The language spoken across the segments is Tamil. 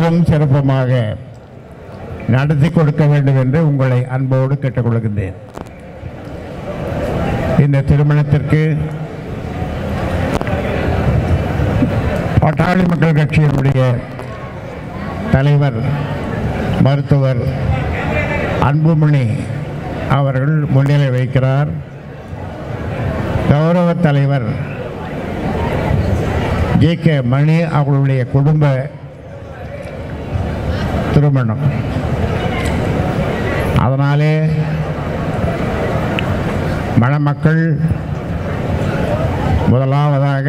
சீரும் சிறப்புமாக நடத்தி கொடுக்க வேண்டும் என்று உங்களை அன்போடு கேட்டுக்கொள்கின்றேன். இந்த திருமணத்திற்கு பாட்டாளி மக்கள் கட்சியினுடைய தலைவர் மருத்துவர் அன்புமணி அவர்கள் முன்னிலை வைக்கிறார். கௌரவ தலைவர் JK மணி அவர்களுடைய குடும்ப திருமணம். அதனாலே மணமக்கள் முதலாவதாக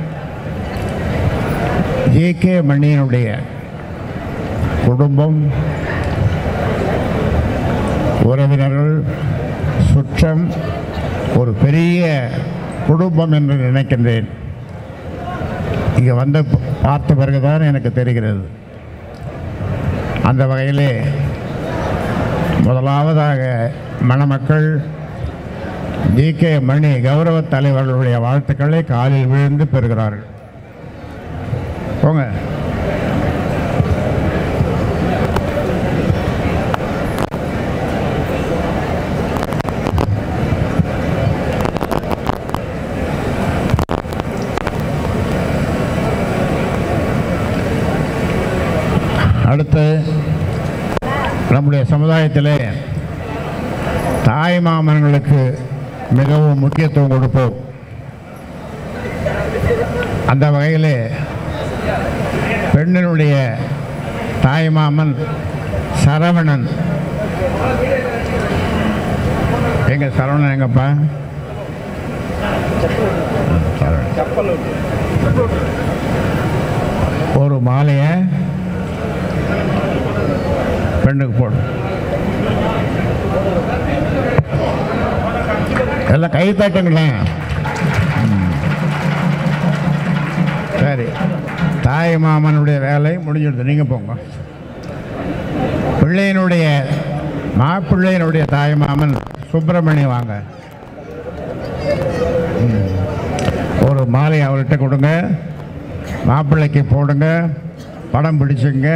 JK மணியினுடைய குடும்பம், உறவினர்கள், சுற்றம் ஒரு பெரிய குடும்பம் என்று நினைக்கின்றேன். இங்கே வந்து பார்த்த பிறகுதான் எனக்கு தெரிகிறது. அந்த வகையிலே முதலாவதாக மணமக்கள் JK மணி கௌரவ தலைவர்களுடைய வாழ்த்துக்களை காலில் விழுந்து பெறுகிறார்கள். போங்க. அடுத்து நம்முடைய சமுதாயத்திலே தாய் மாமன்களுக்கு மிகவும் முக்கியத்துவம் கொடுப்போம். அந்த வகையிலே பெண்ணினுடைய தாய் மாமன் சரவணன். எங்க சரவணன் எங்கப்பா? ஒரு மாலையை பெண்ணுக்கு போடும். எல்லாம் கை தட்டுங்களேன். சரி, தாய் மாமனுடைய வேலை முடிஞ்சிடுது. நீங்கள் போங்க. பிள்ளையினுடைய மாப்பிள்ளையினுடைய தாய் மாமன் சுப்பிரமணி வாங்க. ஒரு மாலை அவர்கிட்ட கொடுங்க, மாப்பிள்ளைக்கு போடுங்க, படம் பிடிச்சுங்க.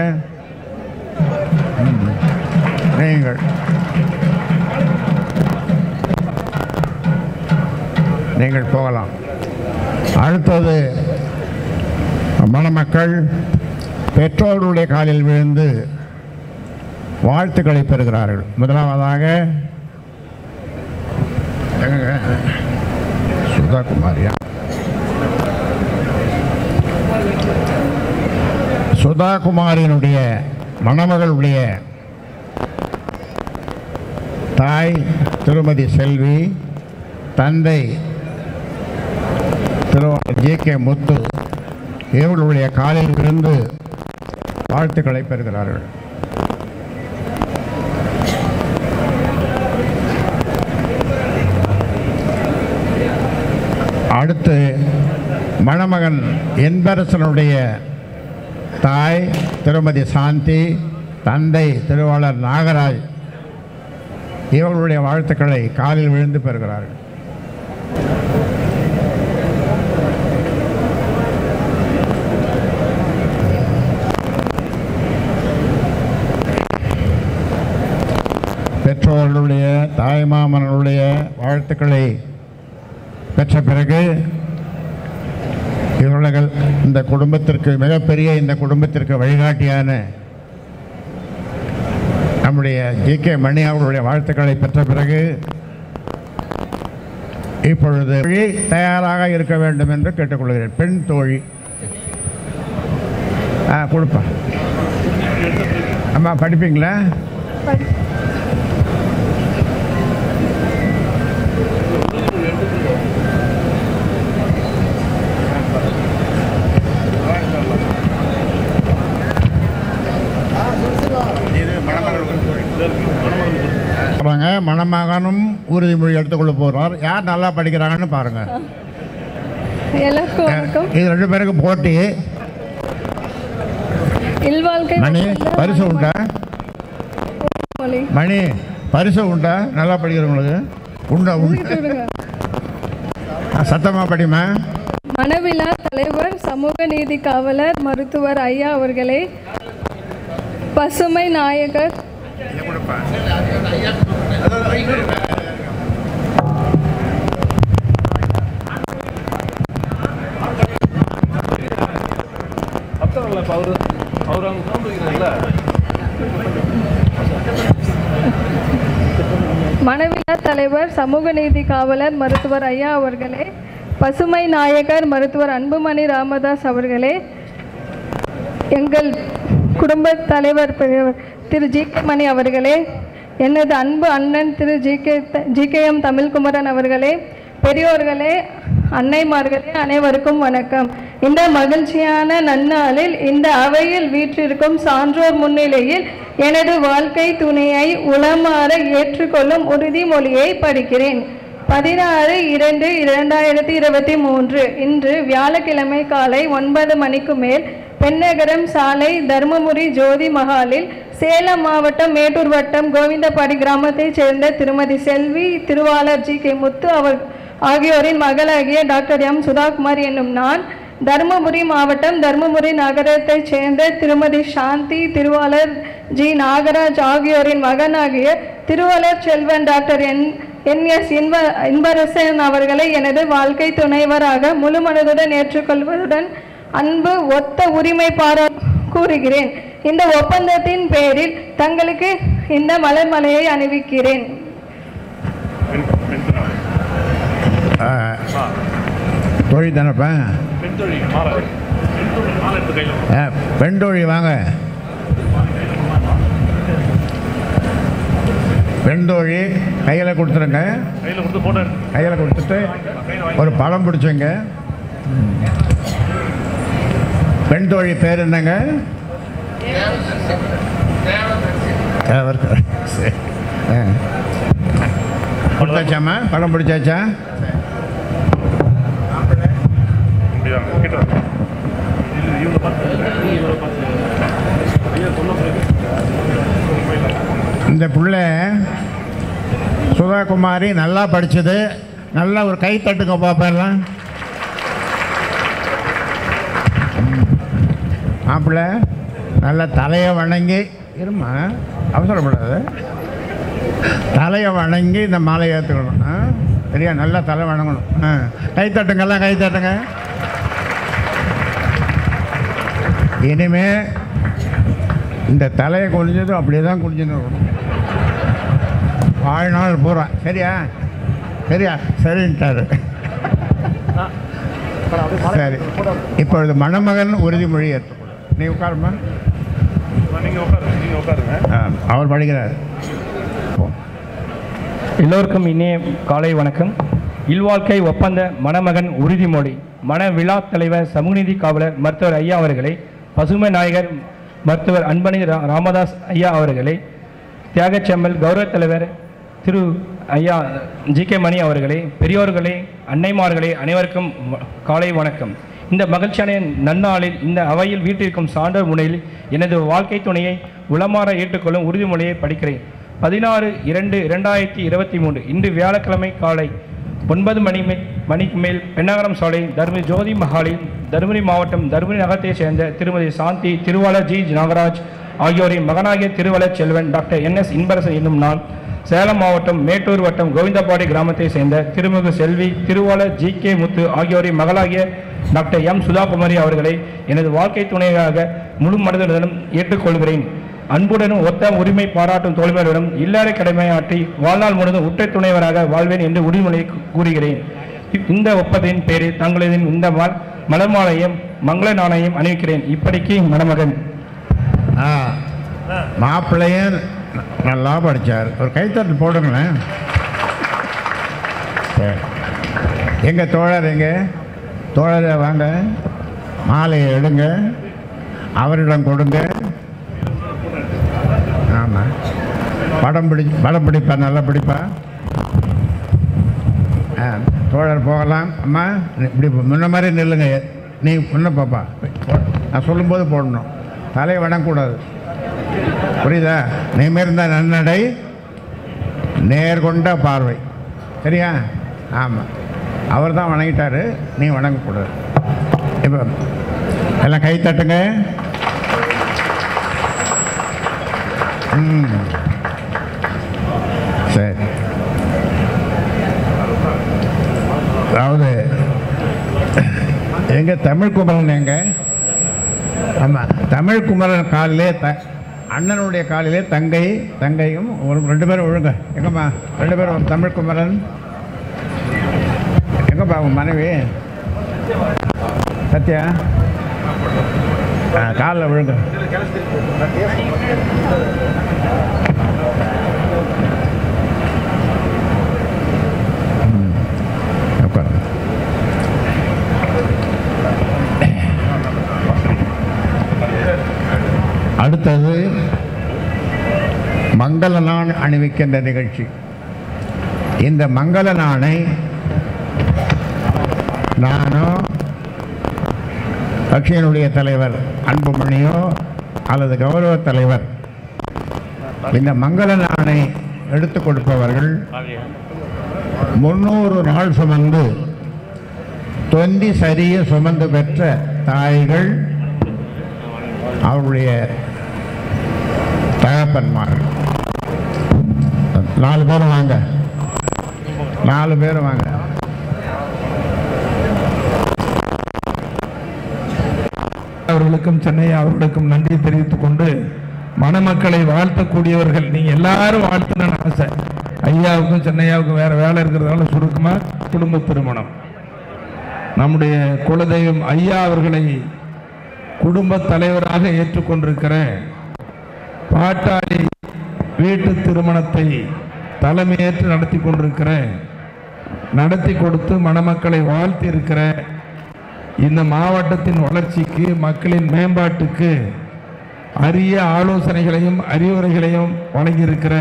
நீங்கள் போகலாம். அடுத்தது மணமக்கள் பெற்றோர்களுடைய காலில் விழுந்து வாழ்த்துக்களை பெறுகிறார்கள். முதலாவதாக சுதா குமாரியா? சுதா குமாரியினுடைய மணமகளுடைய தாய் திருமதி செல்வி, தந்தை திருவாளர் JK முத்து இவர்களுடைய காலில் விழுந்து வாழ்த்துக்களை பெறுகிறார்கள். அடுத்து மணமகன் என்பரசனுடைய தாய் திருமதி சாந்தி, தந்தை திருவாளர் நாகராஜ் இவர்களுடைய வாழ்த்துக்களை காலில் விழுந்து பெறுகிறார்கள். பெற்றோர்களுடைய தாய்மாமனுடைய வாழ்த்துக்களை பெற்ற பிறகு இவர்கள் இந்த குடும்பத்திற்கு, மிகப்பெரிய இந்த குடும்பத்திற்கு வழிகாட்டியான நம்முடைய JK மணி அவர்களுடைய வாழ்த்துக்களை பெற்ற பிறகு இப்பொழுது தயாராக இருக்க வேண்டும் என்று கேட்டுக்கொள்கிறேன். பெண் தோழி கொடுப்பா. அம்மா படிப்பீங்களா? மணமகனும் உறுதிமொழி எடுத்துக்கொள்ள போறார். யார் நல்லா படிக்கிறாங்கன்னு பாருங்க. இது ரெண்டு பேருக்கு போட்டி. மணி பரிசு உண்டா? மணி பரிசு உண்டா? நல்லா படிக்கிறவங்களுக்கு உண்டா? உண்டு. சத்தமா படிமா. மணவிழா தலைவர் சமூக நீதி காவலர் மருத்துவர் ஐயா அவர்களே, பசுமை நாயகர் மனவிழா தலைவர் சமூக நீதி காவலர் மருத்துவர் ஐயா அவர்களே, பசுமை நாயகர் மருத்துவர் அன்புமணி ராமதாஸ் அவர்களே, எங்கள் குடும்ப தலைவர் திரு ஜி.கே. மணி அவர்களே, எனது அன்பு அண்ணன் திரு ஜி.கே.எம். தமிழ் குமரன் அவர்களே, பெரியோர்களே, அன்னைமார்களே, அனைவருக்கும் வணக்கம். இந்த மகிழ்ச்சியான நன்னாளில் இந்த அவையில் வீற்றிருக்கும் சான்றோர் முன்னிலையில் எனது வாழ்க்கை துணையை உளமாற ஏற்றுக்கொள்ளும் உறுதிமொழியை படிக்கிறேன். 16/2/2023 இன்று வியாழக்கிழமை காலை 9 மணிக்கு மேல் பெண்ணகரம் சாலை தர்மபுரி ஜோதி மஹாலில் சேலம் மாவட்டம் மேட்டூர் வட்டம் கோவிந்தபாடி கிராமத்தைச் சேர்ந்த திருமதி செல்வி திருவாளர் ஜி.கே. முத்து ஆகியோரின் மகளாகிய டாக்டர் எம். சுதாகுமார் என்னும் நான், தர்மபுரி மாவட்டம் தர்மபுரி நகரத்தைச் சேர்ந்த திருமதி சாந்தி திருவாளர் ஜி. நாகராஜ் ஆகியோரின் மகனாகிய திருவாளர் செல்வன் டாக்டர் என்.எஸ். இன்பரசன் அவர்களை எனது வாழ்க்கை துணைவராக முழு மனதுடன் ஏற்றுக்கொள்வதுடன் அன்பு ஒத்த உரிமை கூறுகிறேன். இந்த ஒப்பந்தத்தின் பேரில் தங்களுக்கு இந்த மலர்மலையை அணிவிக்கிறேன். தொழில் தானப்பா? பெண் தொழில் வாங்க. பெண் தொழில் கையில் கொடுத்துருங்க. கையில் கொடுத்துட்டு ஒரு பழம் பிடிச்சங்க. பெண் தொழில் பேர் என்னங்க? கொடுத்தாச்சாம்மா? பழம் பிடிச்சாச்சா? இந்த புள்ள சுதாகுமாரி நல்லா படிச்சது. நல்லா ஒரு கை தட்டுங்க பார்ப்பேன். மாப்பிள்ள நல்லா தலையை வணங்கி இருமா, அவசரப்படாது. தலையை வணங்கி இந்த மாலை ஏற்றுக்கணும். சரியா? நல்லா தலை வணங்கணும். கை தட்டுங்கெல்லாம் கை தட்டுங்க. இனிமே இந்த தலையை குனிஞ்சதும் அப்படியே தான் குனிஞ்சுன்னு இருக்கணும் வாழ்நாள் பூரா. சரியா? சரியா? சரின்ட்டாரு. சரி, இப்பொழுது மணமகன் உறுதிமொழி ஏற்றுக்கணும். நீ உட்காருமா. அவர் படிக்கிறார். எல்லோருக்கும் இனிய காலை வணக்கம். இல்வாழ்க்கை ஒப்பந்த மணமகன் உறுதிமொழி. மன விழா தலைவர் சமூகநீதி காவலர் மருத்துவர் ஐயா அவர்களை, பசுமை நாயகர் மருத்துவர் அன்புமணி ராமதாஸ் ஐயா அவர்களை, தியாகச்செம்மல் கௌரவ தலைவர் திரு ஐயா ஜி.கே. மணி அவர்களே, பெரியோர்களே, அன்னைமார்களே, அனைவருக்கும் காலை வணக்கம். இந்த மகிழ்ச்சியான நன்னாளில் இந்த அவையில் வீட்டிற்கும் சான்றோர் முனையில் எனது வாழ்க்கை துணையை உளமாற ஏற்றுக்கொள்ளும் உறுதிமொழியை படிக்கிறேன். 16/2/2023 இன்று வியாழக்கிழமை காலை 9 மணிக்கு மேல் பெண்ணகரம் சாலை தர்மபுரி ஜோதி மஹாலில் தர்மபுரி மாவட்டம் தர்மபுரி நகரத்தைச் சேர்ந்த திருமதி சாந்தி திருவாளர் ஜி. நாகராஜ் ஆகியோரின் மகனாகிய திருவாளர் செல்வன் டாக்டர் என்.எஸ். இன்பரசன் என்னும் நான், சேலம் மாவட்டம் மேட்டூர் வட்டம் கோவிந்தபாடி கிராமத்தைச் சேர்ந்த திருமிகு செல்வி திருவாளர் ஜி.கே. முத்து ஆகியோரின் மகளாகிய டாக்டர் எம். சுதாகுமாரி அவர்களை எனது வாழ்க்கை துணையாக முழு மனதுடனும் ஏற்றுக்கொள்கிறேன். அன்புடனும் ஒத்த உரிமை பாராட்டும் தோழமையுடனும் இல்லற கடமையாற்றி வாழ்நாள் முழுவதும் உற்ற துணைவராக வாழ்வேன் என்று உறுதிமொழியை கூறுகிறேன். இந்த ஒப்பந்தத்தின் பேரில் தங்களது இந்த மலர்மாலையும் மங்கள நாணயம் அணிவிக்கிறேன். இப்படிக்கு மணமகன். மாப்பிள்ளையும் நல்லா படித்தார். ஒரு கைத்தட்டு போடுங்களேன். எங்கள் தோழர் தோழரை வாங்க, மாலையை எடுங்க, அவரிடம் கொடுங்க. ஆமாம், படம் பிடிப்பா, நல்லா பிடிப்பா. தோழர் போகலாம். அம்மா இப்படி முன்ன மாதிரி நில்லுங்க. நீ முன்ன பாப்பா, நான் சொல்லும்போது போடணும். தலையை வணங்கக்கூடாது. புரியுதா? நிமிர்ந்த நன்னடை, நேர்கொண்ட பார்வை. சரியா? ஆமாம், அவர் தான் வணங்கிட்டார், நீ வணங்கக்கூடாது. இப்போ எல்லாம் கை தட்டுங்க. சரி. அதாவது எங்கள் தமிழ் குமரன் எங்க? ஆமாம், தமிழ் குமரன் காலிலே அண்ணனுடைய காலிலே தங்கையும் ஒரு 2 பேரும் ஒழுங்க. எங்கம்மா 2 பேரும்? ஒரு தமிழ் குமரன் எங்கப்பா? உங்கள் மனைவி சத்யா காலில் விழுங்க. அடுத்தது மங்கள நாள் அணிவிக்கின்ற நிகழ்ச்சி. இந்த மங்கள நாளை நானோ கட்சியினுடைய தலைவர் அன்புமணியோ அல்லது கௌரவ தலைவர் இந்த மங்கள நாளை எடுத்துக் கொடுப்பவர்கள் 300 நாள் சுமந்து தொந்தி சரிய சுமந்து பெற்ற தாய்கள், அவருடைய தகப்பன்மார். 4 பேரும் வாங்க, 4 பேரும் வாங்க. அவர்களுக்கும் சென்னை அவர்களுக்கும் நன்றி தெரிவித்துக் கொண்டு மணமக்களை வாழ்த்தக்கூடியவர்கள் நீங்கள் எல்லாரும் வாழ்த்தணும்னு ஆசை. ஐயாவுக்கும் சென்னையாவுக்கும் வேற வேலை இருக்கிறதால சுருக்கமாக குடும்ப திருமணம். நம்முடைய குலதெய்வம் ஐயா அவர்களை குடும்ப தலைவராக ஏற்றுக்கொண்டிருக்கிற பாட்டாளி வீட்டு திருமணத்தை தலைமையேற்று நடத்தி கொடுத்து மணமக்களை வாழ்த்தி இருக்கிற இந்த மாவட்டத்தின் வளர்ச்சிக்கு, மக்களின் மேம்பாட்டுக்கு அரிய ஆலோசனைகளையும் அறிவுரைகளையும் வழங்கியிருக்கிற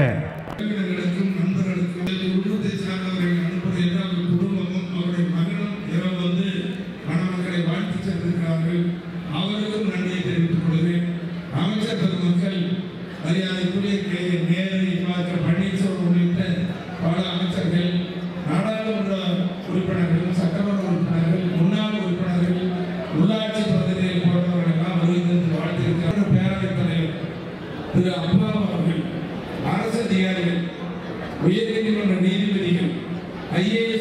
அரசு அதிகாரிகள், உயர்நீதிமன்ற நீதிபதிகள், ஐஏஎஸ்